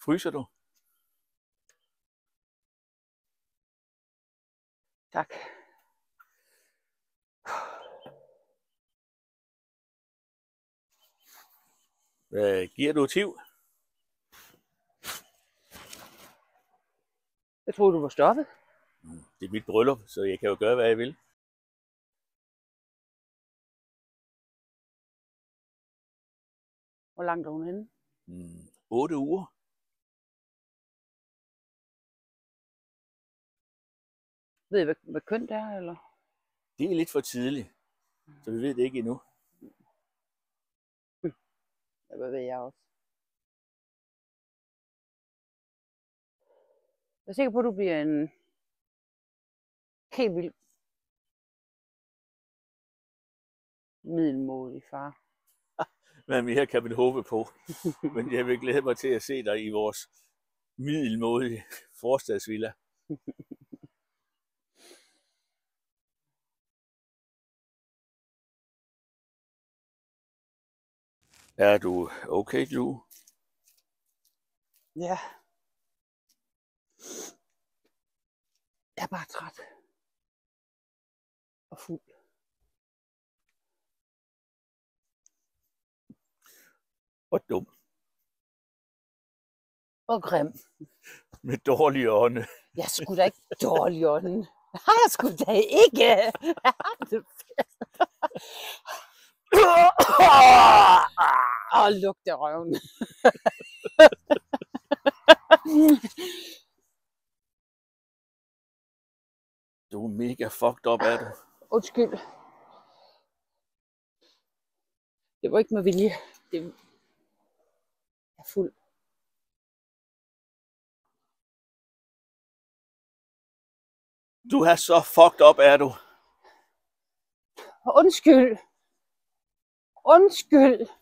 Fryser du? Tak. Giver du et hiv? Jeg troede, du var stoppet. Det er mit bryllup, så jeg kan jo gøre, hvad jeg vil. Hvor langt er hun henne? 8 uger. Ved I, hvad køn det er, eller? Det er lidt for tidligt, så vi ved det ikke endnu. Hvad ved jeg også. Jeg er sikker på, at du bliver en helt vild middelmådig far. Hvad mere kan man håbe på? Men jeg vil glæde mig til at se dig i vores middelmådige forstadsvilla. Er du okay, Ju? Ja. Jeg er bare træt. Og fuld. Og dum. Og grim. Med dårlige ånde. Jeg er sgu da ikke dårlig ånden. Nej, jeg sgu da ikke. Lugte røven. Du er mega fucked up, er du? Undskyld. Det var ikke med vilje. Jeg er fuld. Du er så fucked up, er du? Undskyld. Undskyld.